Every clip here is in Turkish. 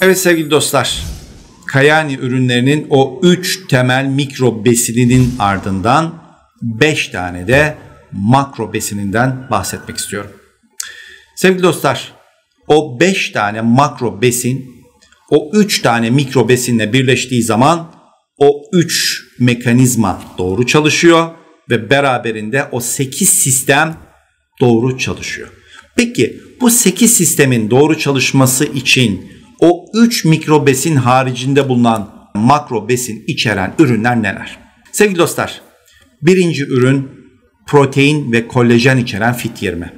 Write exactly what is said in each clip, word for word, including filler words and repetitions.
Evet sevgili dostlar, Kayani ürünlerinin o üç temel mikro besininin ardından beş tane de makro besininden bahsetmek istiyorum. Sevgili dostlar, o beş tane makro besin o üç tane mikro besinle birleştiği zaman o üç mekanizma doğru çalışıyor ve beraberinde o sekiz sistem doğru çalışıyor. Peki bu sekiz sistemin doğru çalışması için o üç mikro besin haricinde bulunan makro besin içeren ürünler neler? Sevgili dostlar, birinci ürün protein ve kolajen içeren Fit yirmi.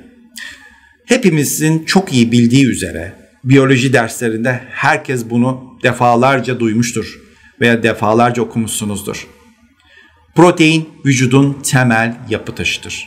Hepimizin çok iyi bildiği üzere biyoloji derslerinde herkes bunu defalarca duymuştur veya defalarca okumuşsunuzdur. Protein vücudun temel yapı taşıdır.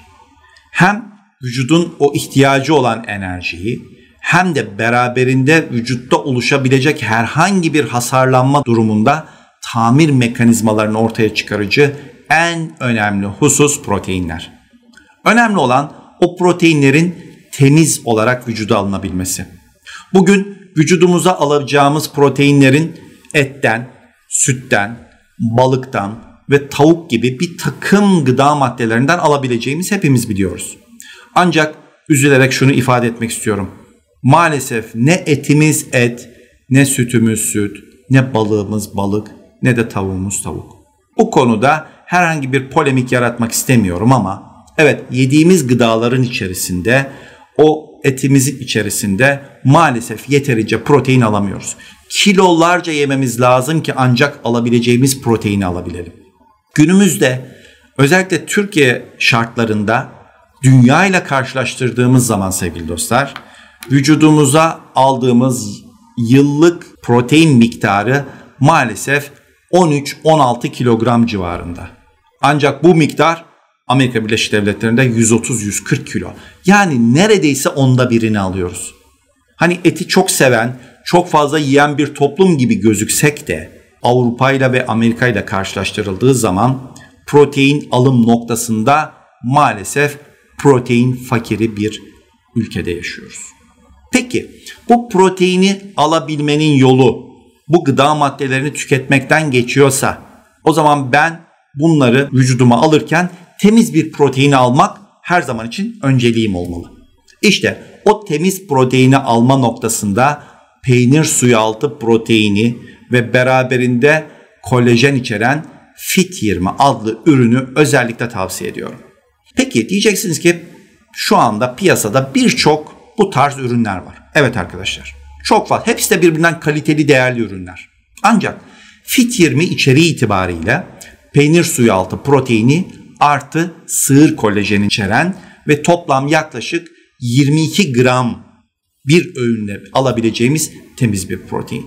Hem vücudun o ihtiyacı olan enerjiyi hem de beraberinde vücutta oluşabilecek herhangi bir hasarlanma durumunda tamir mekanizmalarını ortaya çıkarıcı en önemli husus proteinler. Önemli olan o proteinlerin temiz olarak vücuda alınabilmesi. Bugün vücudumuza alacağımız proteinlerin etten, sütten, balıktan ve tavuk gibi bir takım gıda maddelerinden alabileceğimiz hepimiz biliyoruz. Ancak üzülerek şunu ifade etmek istiyorum. Maalesef ne etimiz et, ne sütümüz süt, ne balığımız balık, ne de tavuğumuz tavuk. Bu konuda herhangi bir polemik yaratmak istemiyorum ama evet, yediğimiz gıdaların içerisinde, o etimizin içerisinde maalesef yeterince protein alamıyoruz. Kilolarca yememiz lazım ki ancak alabileceğimiz proteini alabilelim. Günümüzde özellikle Türkiye şartlarında dünya ile karşılaştırdığımız zaman sevgili dostlar, vücudumuza aldığımız yıllık protein miktarı maalesef on üç on altı kilogram civarında. Ancak bu miktar Amerika Birleşik Devletleri'nde yüz otuz yüz kırk kilo. Yani neredeyse onda birini alıyoruz. Hani eti çok seven, çok fazla yiyen bir toplum gibi gözüksek de Avrupa ile ve Amerika ile karşılaştırıldığı zaman protein alım noktasında maalesef protein fakiri bir ülkede yaşıyoruz. Peki bu proteini alabilmenin yolu bu gıda maddelerini tüketmekten geçiyorsa o zaman ben bunları vücuduma alırken temiz bir proteini almak her zaman için önceliğim olmalı. İşte o temiz proteini alma noktasında peynir suyu altı proteini ve beraberinde kolajen içeren Fit yirmi adlı ürünü özellikle tavsiye ediyorum. Peki diyeceksiniz ki şu anda piyasada birçok bu tarz ürünler var. Evet arkadaşlar, çok fazla. Hepsi de birbirinden kaliteli, değerli ürünler. Ancak Fit yirmi içeriği itibariyle peynir suyu altı proteini artı sığır kolajeni içeren ve toplam yaklaşık yirmi iki gram bir öğünle alabileceğimiz temiz bir protein.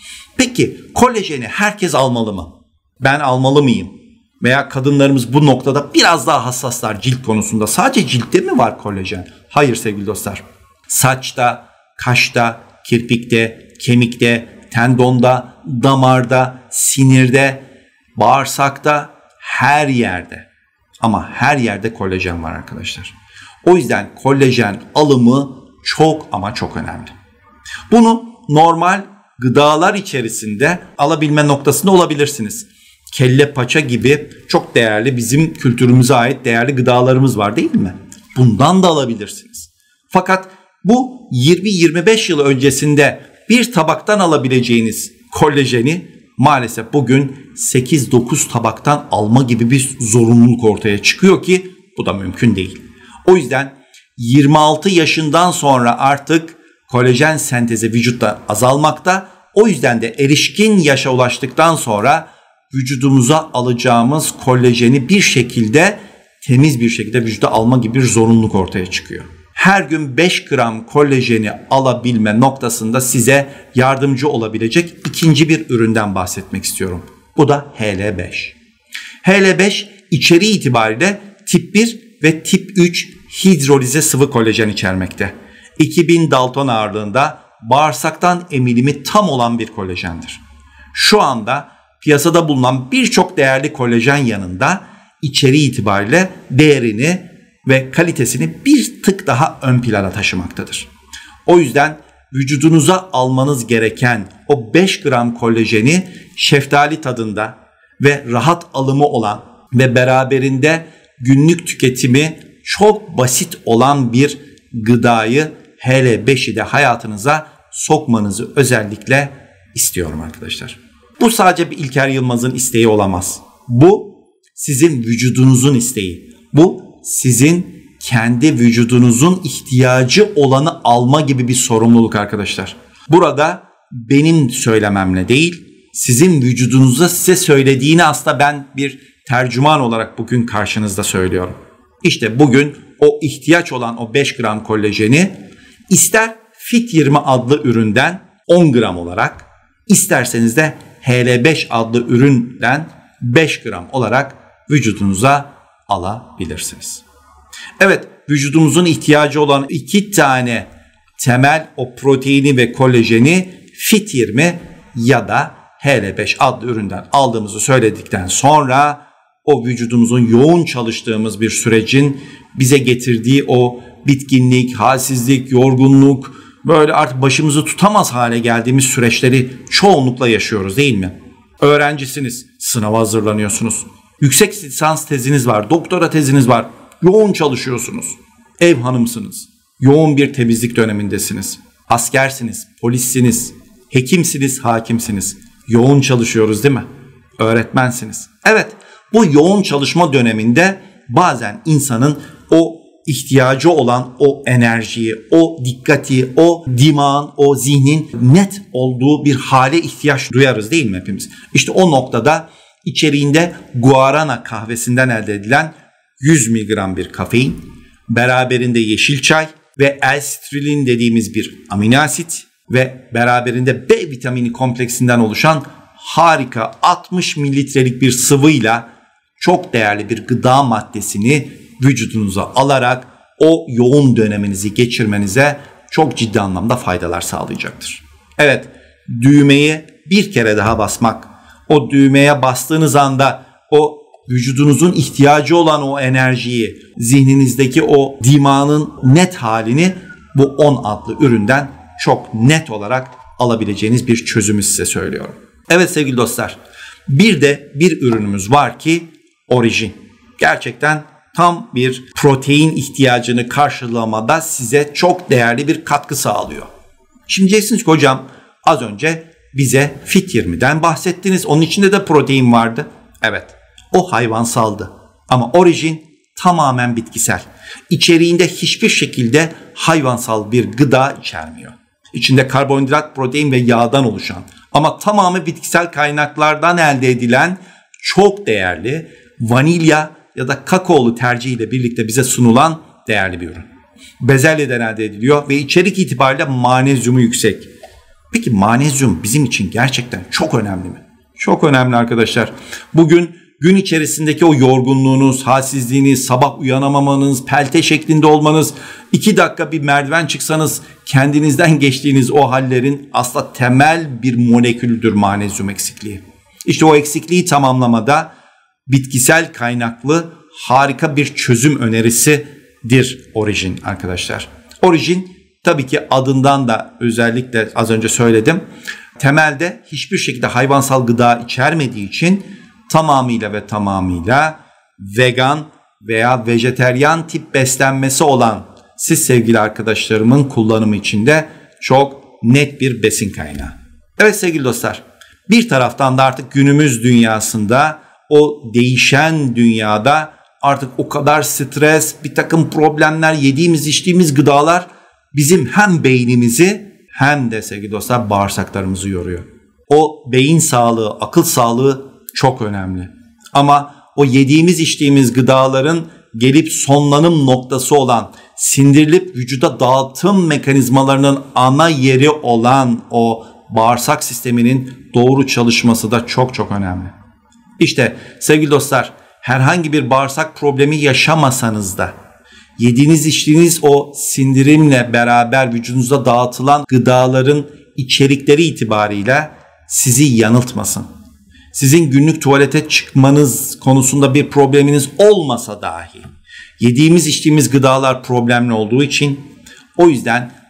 Peki kolajeni herkes almalı mı? Ben almalı mıyım? Veya kadınlarımız bu noktada biraz daha hassaslar cilt konusunda. Sadece ciltte mi var kolajen? Hayır sevgili dostlar. Saçta, kaşta, kirpikte, kemikte, tendonda, damarda, sinirde, bağırsakta, her yerde. Ama her yerde kolajen var arkadaşlar. O yüzden kolajen alımı çok ama çok önemli. Bunu normal gıdalar içerisinde alabilme noktasında olabilirsiniz. Kelle paça gibi çok değerli, bizim kültürümüze ait değerli gıdalarımız var değil mi? Bundan da alabilirsiniz. Fakat bu yirmi yirmi beş yıl öncesinde bir tabaktan alabileceğiniz kolajeni maalesef bugün sekiz dokuz tabaktan alma gibi bir zorunluluk ortaya çıkıyor ki bu da mümkün değil. O yüzden yirmi altı yaşından sonra artık kolajen sentezi vücutta azalmakta. O yüzden de erişkin yaşa ulaştıktan sonra vücudumuza alacağımız kolajeni bir şekilde temiz bir şekilde vücuda alma gibi bir zorunluluk ortaya çıkıyor. Her gün beş gram kolajeni alabilme noktasında size yardımcı olabilecek ikinci bir üründen bahsetmek istiyorum. Bu da H L beş. H L beş içeriği itibariyle tip bir ve tip üç hidrolize sıvı kolajen içermekte. iki bin Dalton ağırlığında bağırsaktan emilimi tam olan bir kolajendir. Şu anda piyasada bulunan birçok değerli kolajen yanında içeriği itibariyle değerini ve kalitesini bir tık daha ön plana taşımaktadır. O yüzden vücudunuza almanız gereken o beş gram kolajeni şeftali tadında ve rahat alımı olan ve beraberinde günlük tüketimi çok basit olan bir gıdayı H L beşi de hayatınıza sokmanızı özellikle istiyorum arkadaşlar. Bu sadece bir İlker Yılmaz'ın isteği olamaz. Bu sizin vücudunuzun isteği. Bu sizin kendi vücudunuzun ihtiyacı olanı alma gibi bir sorumluluk arkadaşlar. Burada benim söylememle değil, sizin vücudunuza size söylediğini aslında ben bir tercüman olarak bugün karşınızda söylüyorum. İşte bugün o ihtiyaç olan o beş gram kolajeni ister Fit yirmi adlı üründen on gram olarak, isterseniz de H L beş adlı üründen beş gram olarak vücudunuza alabilirsiniz. Evet, vücudumuzun ihtiyacı olan iki tane temel o proteini ve kolajeni Fit yirmi ya da H L beş adlı üründen aldığımızı söyledikten sonra o vücudumuzun yoğun çalıştığımız bir sürecin bize getirdiği o bitkinlik, halsizlik, yorgunluk, böyle artık başımızı tutamaz hale geldiğimiz süreçleri çoğunlukla yaşıyoruz değil mi? Öğrencisiniz, sınava hazırlanıyorsunuz. Yüksek lisans teziniz var, doktora teziniz var. Yoğun çalışıyorsunuz. Ev hanımsınız. Yoğun bir temizlik dönemindesiniz. Askersiniz, polissiniz, hekimsiniz, hakimsiniz. Yoğun çalışıyoruz değil mi? Öğretmensiniz. Evet, bu yoğun çalışma döneminde bazen insanın o ihtiyacı olan o enerjiyi, o dikkati, o dimağın, o zihnin net olduğu bir hale ihtiyaç duyarız değil mi hepimiz? İşte o noktada içeriğinde guarana kahvesinden elde edilen yüz miligram bir kafein, beraberinde yeşil çay ve L-sitrilin dediğimiz bir amino asit ve beraberinde B vitamini kompleksinden oluşan harika altmış mililitrelik bir sıvıyla çok değerli bir gıda maddesini vücudunuza alarak o yoğun döneminizi geçirmenize çok ciddi anlamda faydalar sağlayacaktır. Evet, düğmeyi bir kere daha basmak, o düğmeye bastığınız anda o vücudunuzun ihtiyacı olan o enerjiyi, zihninizdeki o dimağın net halini bu on adlı üründen çok net olarak alabileceğiniz bir çözümü size söylüyorum. Evet sevgili dostlar, bir de bir ürünümüz var ki Origin. Gerçekten tam bir protein ihtiyacını karşılamada size çok değerli bir katkı sağlıyor. Şimdi diyeceksiniz ki hocam az önce bize Fit yirmiden bahsettiniz. Onun içinde de protein vardı. Evet, o hayvansaldı. Ama Origin tamamen bitkisel. İçeriğinde hiçbir şekilde hayvansal bir gıda içermiyor. İçinde karbonhidrat, protein ve yağdan oluşan ama tamamı bitkisel kaynaklardan elde edilen çok değerli vanilya ya da kakaolu tercihiyle birlikte bize sunulan değerli bir ürün. Bezelyeden elde ediliyor ve içerik itibariyle magnezyumu yüksek. Peki magnezyum bizim için gerçekten çok önemli mi? Çok önemli arkadaşlar. Bugün gün içerisindeki o yorgunluğunuz, halsizliğiniz, sabah uyanamamanız, pelte şeklinde olmanız, iki dakika bir merdiven çıksanız kendinizden geçtiğiniz o hallerin aslında temel bir moleküldür magnezyum eksikliği. İşte o eksikliği tamamlamada bitkisel kaynaklı harika bir çözüm önerisidir Origin arkadaşlar. Origin tabii ki adından da özellikle az önce söyledim. Temelde hiçbir şekilde hayvansal gıda içermediği için tamamıyla ve tamamıyla vegan veya vejeteryan tip beslenmesi olan siz sevgili arkadaşlarımın kullanımı için de çok net bir besin kaynağı. Evet sevgili dostlar, bir taraftan da artık günümüz dünyasında o değişen dünyada artık o kadar stres, bir takım problemler, yediğimiz içtiğimiz gıdalar bizim hem beynimizi hem de sevgili dostlar bağırsaklarımızı yoruyor. O beyin sağlığı, akıl sağlığı çok önemli. Ama o yediğimiz içtiğimiz gıdaların gelip sonlanım noktası olan, sindirilip vücuda dağıtım mekanizmalarının ana yeri olan o bağırsak sisteminin doğru çalışması da çok çok önemli. İşte sevgili dostlar, herhangi bir bağırsak problemi yaşamasanız da yediğiniz içtiğiniz o sindirimle beraber vücudunuza dağıtılan gıdaların içerikleri itibariyle sizi yanıltmasın. Sizin günlük tuvalete çıkmanız konusunda bir probleminiz olmasa dahi yediğimiz içtiğimiz gıdalar problemli olduğu için o yüzden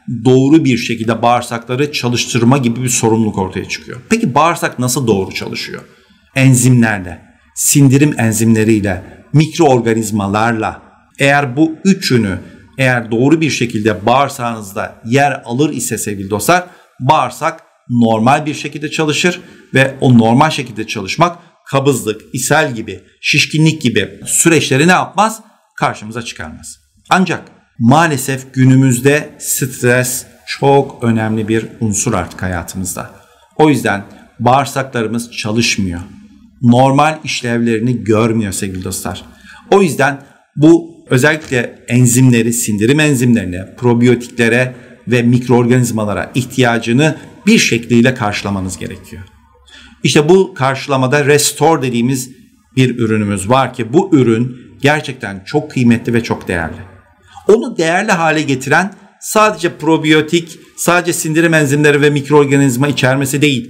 doğru bir şekilde bağırsakları çalıştırma gibi bir sorumluluk ortaya çıkıyor. Peki bağırsak nasıl doğru çalışıyor? Enzimlerle, sindirim enzimleriyle, mikroorganizmalarla. Eğer bu üçünü eğer doğru bir şekilde bağırsağınızda yer alır ise sevgili dostlar, bağırsak normal bir şekilde çalışır ve o normal şekilde çalışmak kabızlık, ishal gibi, şişkinlik gibi süreçleri ne yapmaz? Karşımıza çıkarmaz. Ancak maalesef günümüzde stres çok önemli bir unsur artık hayatımızda. O yüzden bağırsaklarımız çalışmıyor. Normal işlevlerini görmüyor sevgili dostlar. O yüzden bu özellikle enzimleri, sindirim enzimlerine, probiyotiklere ve mikroorganizmalara ihtiyacını bir şekliyle karşılamanız gerekiyor. İşte bu karşılamada Restore dediğimiz bir ürünümüz var ki bu ürün gerçekten çok kıymetli ve çok değerli. Onu değerli hale getiren sadece probiyotik, sadece sindirim enzimleri ve mikroorganizma içermesi değil.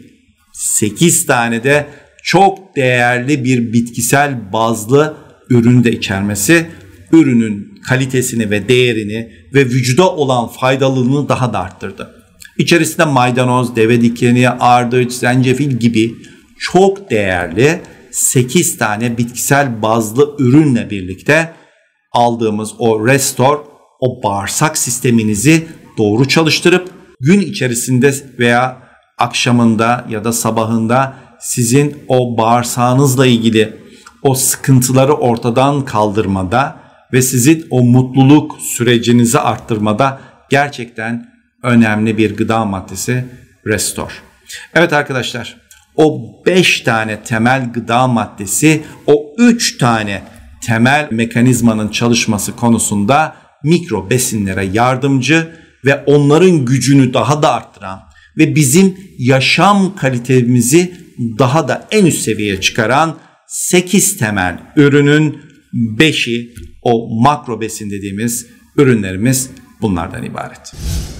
sekiz tane de çok değerli bir bitkisel bazlı ürün de içermesi, ürünün kalitesini ve değerini ve vücuda olan faydalılığını daha da arttırdı. İçerisinde maydanoz, deve dikeni, ardıç, zencefil gibi çok değerli sekiz tane bitkisel bazlı ürünle birlikte aldığımız o Restore, o bağırsak sisteminizi doğru çalıştırıp gün içerisinde veya akşamında ya da sabahında sizin o bağırsağınızla ilgili o sıkıntıları ortadan kaldırmada ve sizin o mutluluk sürecinizi arttırmada gerçekten önemli bir gıda maddesi Restore. Evet arkadaşlar, o beş tane temel gıda maddesi, o üç tane temel mekanizmanın çalışması konusunda mikro besinlere yardımcı ve onların gücünü daha da arttıran ve bizim yaşam kalitemizi daha da en üst seviyeye çıkaran sekiz temel ürünün beşi o makro besin dediğimiz ürünlerimiz bunlardan ibaret.